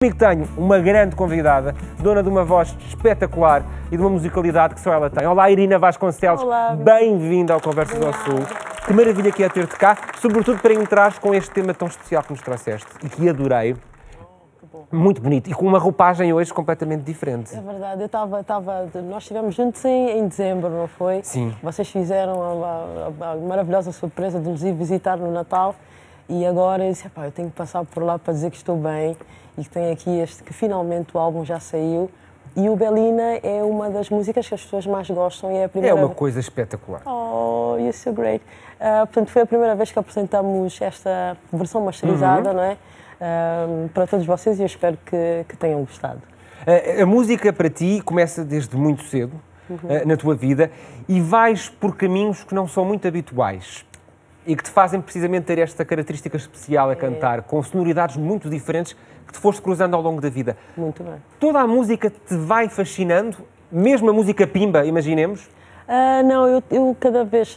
Comigo tenho uma grande convidada, dona de uma voz espetacular e de uma musicalidade que só ela tem. Olá, Irina Vasconcelos. Olá. Bem-vinda ao Conversas ao Sul. Que maravilha que é ter-te cá, sobretudo para entrares com este tema tão especial que nos trouxeste e que adorei. Muito bonito e com uma roupagem hoje completamente diferente. É verdade, nós estivemos juntos em dezembro, não foi? Sim. Vocês fizeram a maravilhosa surpresa de nos ir visitar no Natal e agora eu disse, eu tenho que passar por lá para dizer que estou bem e que tenho aqui que finalmente o álbum já saiu. E o Belina é uma das músicas que as pessoas mais gostam e é a primeira... É uma coisa espetacular. Oh, you're so great. Portanto, foi a primeira vez que apresentamos esta versão masterizada, não é? Para todos vocês e eu espero que tenham gostado. A música para ti começa desde muito cedo na tua vida e vais por caminhos que não são muito habituais e que te fazem precisamente ter esta característica especial a cantar, com sonoridades muito diferentes que te foste cruzando ao longo da vida. Muito bem. Toda a música te vai fascinando, mesmo a música pimba, imaginemos? Não, eu cada vez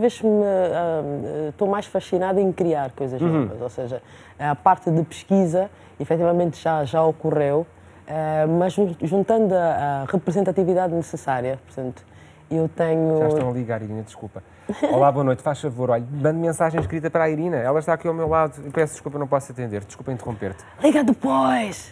estou mais fascinada em criar coisas novas, ou seja, a parte de pesquisa, efetivamente já ocorreu, mas juntando a representatividade necessária, portanto, eu tenho... Já estão a ligar, Irina, desculpa. Olá, boa noite, faz favor, olha, mande mensagem escrita para a Irina, ela está aqui ao meu lado e peço desculpa, não posso atender, desculpa interromper-te. Liga depois!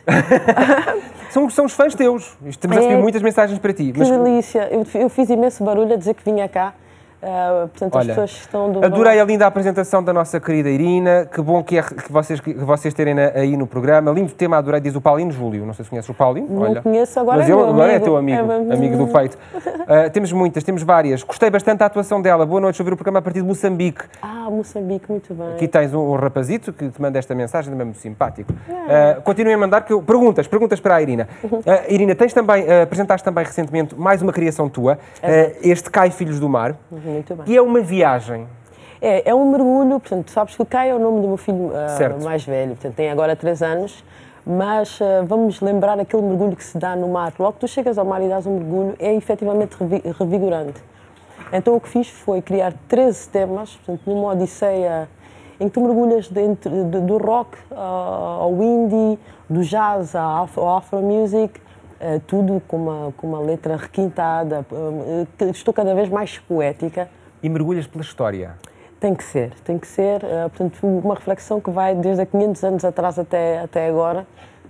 São os fãs teus, estamos a receber muitas mensagens para ti. Que delícia, eu fiz imenso barulho a dizer que vinha cá. Portanto, olha, as pessoas estão do adorei a linda apresentação da nossa querida Irina, que bom que é que vocês terem aí no programa. Lindo tema, adorei, diz o Paulino Júlio. Não sei se conheces o Paulino. Não conheço, agora mas é ele meu agora amigo. É teu amigo, amigo do feito. Temos muitas, temos várias. Gostei bastante da atuação dela. Boa noite, estou a ver o programa a partir de Moçambique. Moçambique, muito bem. Aqui tens um rapazito que te manda esta mensagem, também muito simpático. Continuem a mandar, perguntas para a Irina. Irina, apresentaste também recentemente mais uma criação tua, este Cai Filhos do Mar, muito bem. e é uma viagem. É um mergulho, portanto, sabes que o Cai é o nome do meu filho mais velho, portanto, tem agora 3 anos, mas vamos lembrar aquele mergulho que se dá no mar. Logo que tu chegas ao mar e dás um mergulho, é efetivamente revigorante. Então o que fiz foi criar 13 temas, portanto, numa odisseia em que tu mergulhas dentro do rock ao indie, do jazz ao afro music, tudo com uma letra requintada, estou cada vez mais poética. E mergulhas pela história. Tem que ser, portanto, uma reflexão que vai desde há 500 anos atrás até agora.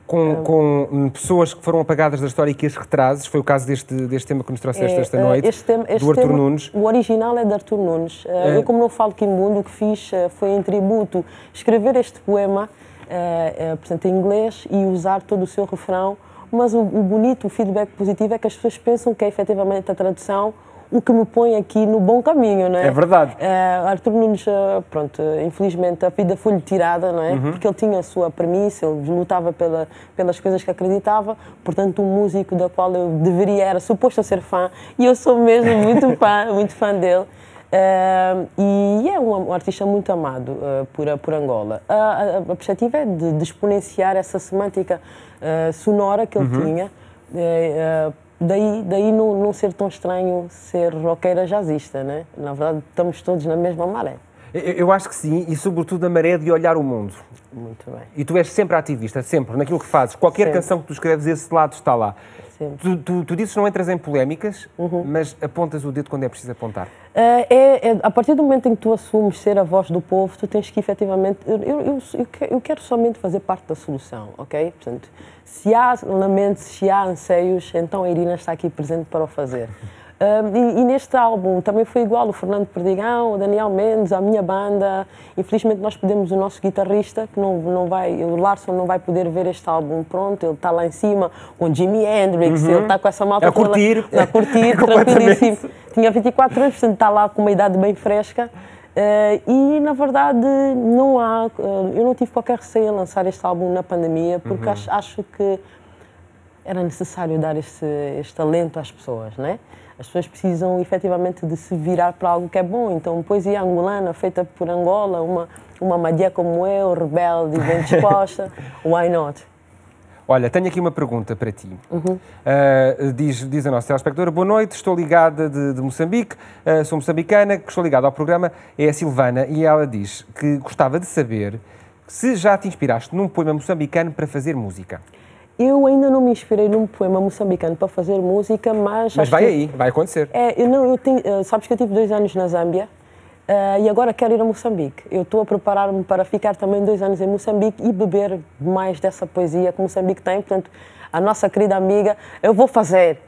Com pessoas que foram apagadas da história e que as retrazes, foi o caso deste tema que nos trouxeste esta noite, do Artur Nunes. O original é de Artur Nunes. Eu, como não falo quimbundo, o que fiz foi, em tributo, escrever este poema, portanto, em inglês e usar todo o seu refrão, mas o bonito, o feedback positivo é que as pessoas pensam que é efetivamente a tradução o que me põe aqui no bom caminho, não é? É verdade. Artur Nunes, pronto, infelizmente a vida foi-lhe tirada, não é? Porque ele tinha a sua premissa, ele lutava pelas coisas que acreditava, portanto um músico da qual eu era suposto ser fã, e eu sou mesmo muito fã dele. E é um artista muito amado por Angola. A perspectiva é de exponenciar essa semântica sonora que ele tinha, daí não ser tão estranho ser roqueira jazzista, né? Na verdade, estamos todos na mesma maré. Eu acho que sim, e sobretudo a maré de olhar o mundo. Muito bem. E tu és sempre ativista, sempre, naquilo que fazes. Qualquer canção que tu escreves, esse lado está lá. Tu dizes que não entras em polémicas, mas apontas o dedo quando é preciso apontar. A partir do momento em que tu assumes ser a voz do povo, tu tens que efetivamente... Eu quero somente fazer parte da solução, ok? Portanto, se há lamentos, se há anseios, então a Irina está aqui presente para o fazer. E neste álbum também foi igual, o Fernando Perdigão, o Daniel Mendes, a minha banda. Infelizmente nós perdemos o nosso guitarrista, que o Larson não vai poder ver este álbum pronto, ele está lá em cima com Jimi Hendrix, ele está com essa malta a curtir, tranquilíssimo. Tinha 24 anos, portanto está lá com uma idade bem fresca. E na verdade eu não tive qualquer receio em lançar este álbum na pandemia, porque acho que era necessário dar este alento às pessoas, não é? As pessoas precisam efetivamente de se virar para algo que é bom. Então, poesia angolana feita por Angola, uma madia como eu, rebelde e bem disposta, why not? Olha, tenho aqui uma pergunta para ti. Diz a nossa telespectadora: boa noite, estou ligada de Moçambique, sou moçambicana, estou ligada ao programa, é a Silvana, e ela diz que gostava de saber se já te inspiraste num poema moçambicano para fazer música. Eu ainda não me inspirei num poema moçambicano para fazer música, mas vai aí, vai acontecer. Sabes que eu tive 2 anos na Zâmbia e agora quero ir a Moçambique. Eu estou a preparar-me para ficar também 2 anos em Moçambique e beber mais dessa poesia que Moçambique tem. Portanto, a nossa querida amiga, eu vou fazer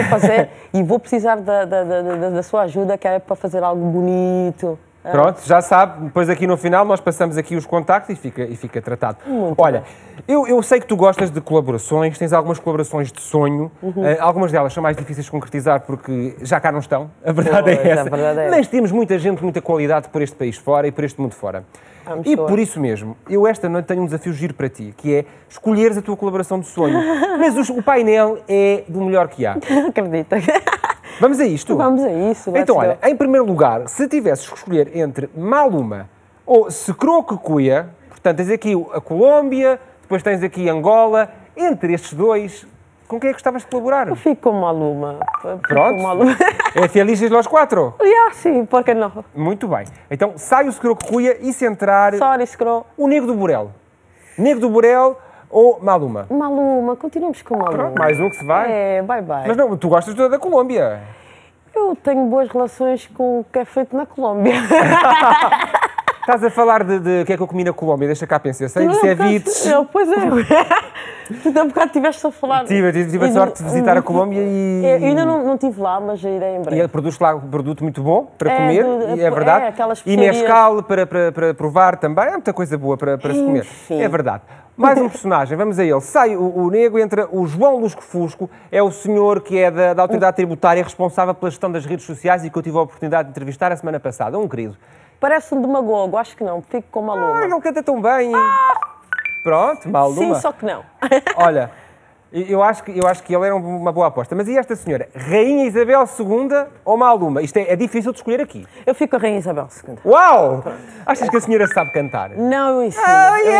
e vou precisar da sua ajuda, que é para fazer algo bonito. Pronto, já sabe, depois aqui no final nós passamos aqui os contactos e fica tratado. Olha, eu sei que tu gostas de colaborações, tens algumas colaborações de sonho, algumas delas são mais difíceis de concretizar porque já cá não estão, a verdade é essa. Mas temos muita gente, muita qualidade por este país fora e por este mundo fora. E por isso mesmo, eu esta noite tenho um desafio giro para ti, que é escolheres a tua colaboração de sonho. Mas o painel é do melhor que há. Acredita. Vamos a isto? Vamos a isso. Então, olha, em primeiro lugar, se tivesses que escolher entre Maluma ou Secro-Cucuia, portanto, tens aqui a Colômbia, depois tens aqui Angola, entre estes dois, com quem é que gostavas de colaborar? Eu fico com Maluma. Pronto. É felices los quatro? Sim, por que não? Muito bem. Então, sai o Secro-Cucuia e se entrar o Nego do Borel. Nego do Borel ou Maluma? Maluma, continuamos com Maluma. Pronto, mais um que se vai. Bye. Mas não, tu gostas da Colômbia. Eu tenho boas relações com o que é feito na Colômbia. Estás a falar de que é que eu comi na Colômbia, deixa cá pensar. Sei de ceviches. Pois é. Tu há bocado estiveste a falar. Tive a sorte de visitar a Colômbia e... Eu ainda não estive lá, mas irei em breve. E produz lá um produto muito bom para comer, é verdade. E especiarias. mescal para provar também, é muita coisa boa para se comer. É verdade. Mais um personagem, vamos a ele. Sai o Nego, entra o João Lusco-Fusco, é o senhor que é da Autoridade Tributária, responsável pela gestão das redes sociais e que eu tive a oportunidade de entrevistar a semana passada. Um querido. Parece um demagogo, acho que não, fico com Maluma. Ele canta tão bem. Pronto, Maluma. Sim, só que não. Olha, eu acho que ele era uma boa aposta. Mas e esta senhora? Rainha Isabel II ou Maluma? Isto é difícil de escolher aqui. Eu fico com a Rainha Isabel II. Uau! Pronto. Achas que a senhora sabe cantar? Não, eu ensino.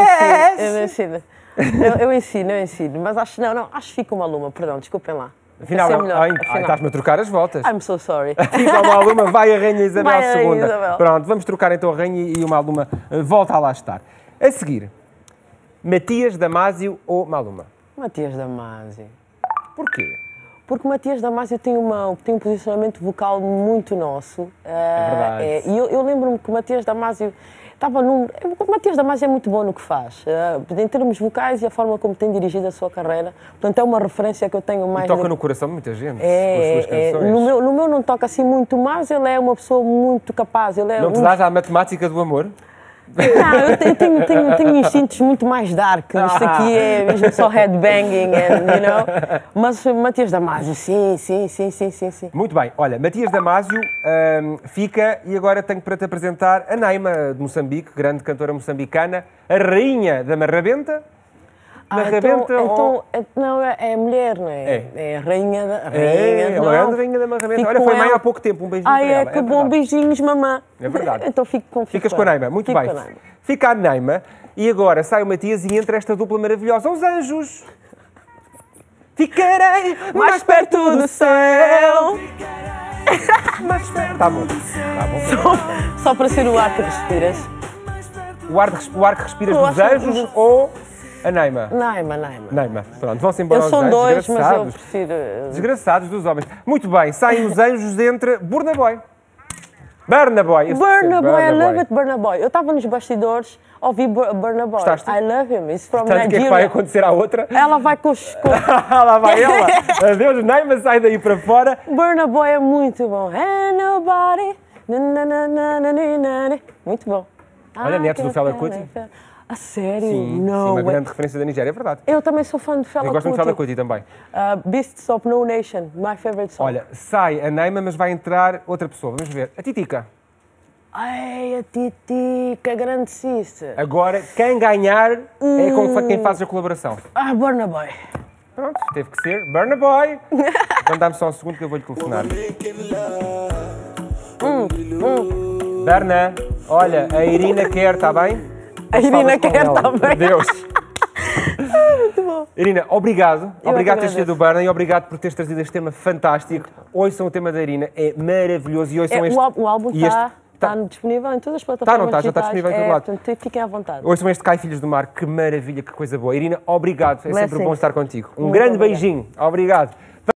Eu ensino. Mas acho que fico com Maluma, perdão, desculpem lá. Afinal, estás-me a trocar as voltas. I'm so sorry. Fica o Maluma, vai a Rainha Isabel II. Pronto, vamos trocar então a Rainha e o Maluma volta a lá estar. A seguir, Matias Damasio ou Maluma? Matias Damasio. Porquê? Porque Matias Damasio tem um posicionamento vocal muito nosso. É verdade. E eu lembro-me que o Matias Damasio o Matias Damasio é muito bom no que faz, em termos vocais e a forma como tem dirigido a sua carreira. Portanto, é uma referência que eu tenho mais... E toca no coração de muita gente com as suas canções. No meu não toca assim muito, mas ele é uma pessoa muito capaz. Não te dás à matemática do amor? Não, eu tenho instintos muito mais dark. Isto aqui é mesmo só headbanging, Mas Matias Damasio, sim. Muito bem. Olha, Matias Damasio fica e agora tenho para te apresentar a Naima de Moçambique, grande cantora moçambicana, a rainha da marrabenta. Não, é mulher, não é? É a rainha da... É uma grande rainha da marrabenta. Olha, foi mãe há pouco tempo, um beijinho para ela. Que bom, beijinhos, mamã. É verdade. Então ficas com a Naima, muito bem. Fica a Naima e agora sai o Matias e entra esta dupla maravilhosa, os anjos. Ficarei mais perto do céu. Tá bom. Só para ser o ar que respiras. O ar que respiras dos anjos ou... A Naima. Naima. Pronto, vão-se embora os anjos. Dois, mas eu prefiro... Desgraçados dos homens. Muito bem, saem os anjos entre Burna Boy. Burna Boy, I love it, Burna Boy. Eu estava nos bastidores, ouvi Burna Boy. Gostaste? I love him, it's from Nigeria. O que é que vai acontecer à outra? Ela vai com... Lá vai ela. Adeus, Naima, sai daí para fora. Burna Boy é muito bom. And nobody... Muito bom. Olha, netos do Fela Kuti. A sério? Sim, uma grande referência da Nigéria, é verdade. Eu também sou fã de Fela Kuti. Eu gosto muito de Fela Kuti também. Beasts of No Nation, my favorite song. Olha, sai a Naima, mas vai entrar outra pessoa. Vamos ver. A Titica. Ai, a Titica, grandíssima. Agora, quem ganhar é com quem faz a colaboração. Burna Boy. Pronto, teve que ser. Burna Boy. Então dá-me só um segundo que eu vou-lhe telefonar. Burna, olha, a Irina quer, está bem? A Irina quer também. Adeus. Muito bom. Irina, obrigado. Obrigado por teres sido do Burna e obrigado por teres trazido este tema fantástico. Ouçam o tema da Irina, é maravilhoso. E ouçam o álbum Está disponível em todas as plataformas já está disponível em todo lado. Portanto, fiquem à vontade. Ouçam este Cai Filhos do Mar, que maravilha, que coisa boa. Irina, obrigado, é sempre bom estar contigo. Um grande beijinho, obrigado.